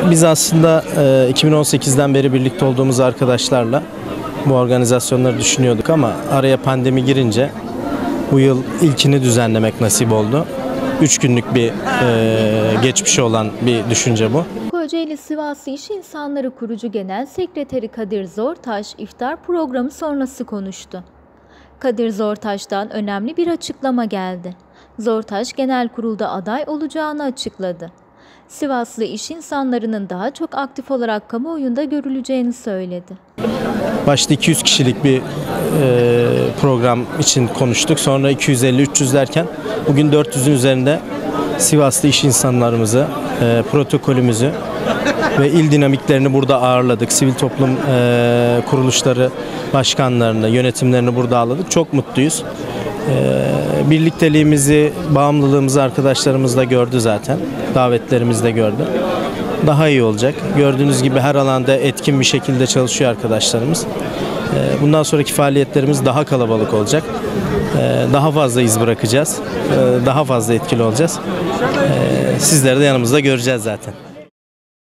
Biz aslında 2018'den beri birlikte olduğumuz arkadaşlarla bu organizasyonları düşünüyorduk ama araya pandemi girince bu yıl ilkini düzenlemek nasip oldu. 3 günlük bir geçmişi olan bir düşünce bu. Kocaeli Sivaslı İş İnsanları Kurucu Genel Sekreteri Kadir Zortaş, iftar programı sonrası konuştu. Kadir Zortaş'tan önemli bir açıklama geldi. Zortaş, genel kurulda aday olacağını açıkladı. Sivaslı iş insanlarının daha çok aktif olarak kamuoyunda görüleceğini söyledi. Başta 200 kişilik bir program için konuştuk. Sonra 250-300 derken bugün 400'ün üzerinde Sivaslı iş insanlarımızı, protokolümüzü ve il dinamiklerini burada ağırladık. Sivil toplum kuruluşları başkanlarını, yönetimlerini burada ağırladık. Çok mutluyuz. Birlikteliğimizi, bağımlılığımızı arkadaşlarımız da gördü zaten. Davetlerimiz de gördü. Daha iyi olacak. Gördüğünüz gibi her alanda etkin bir şekilde çalışıyor arkadaşlarımız. Bundan sonraki faaliyetlerimiz daha kalabalık olacak. Daha fazla iz bırakacağız. Daha fazla etkili olacağız. Sizleri de yanımızda göreceğiz zaten.